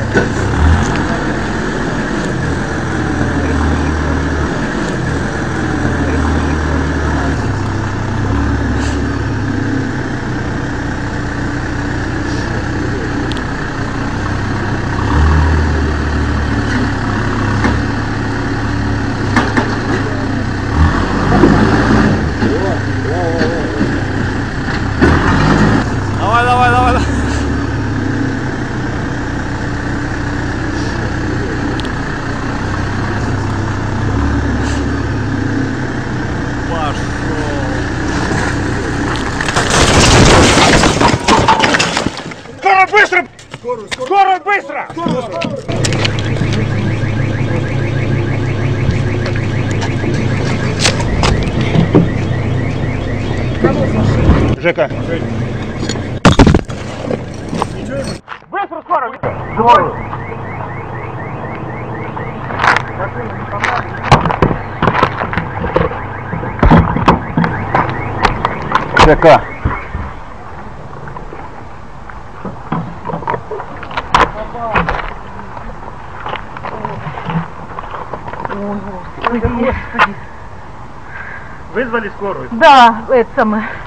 Быстро! Скоро, быстро! Жека. Быстро, скоро! Скоро! Жека. Ой, Господи. Вызвали скорую? Да, это самое.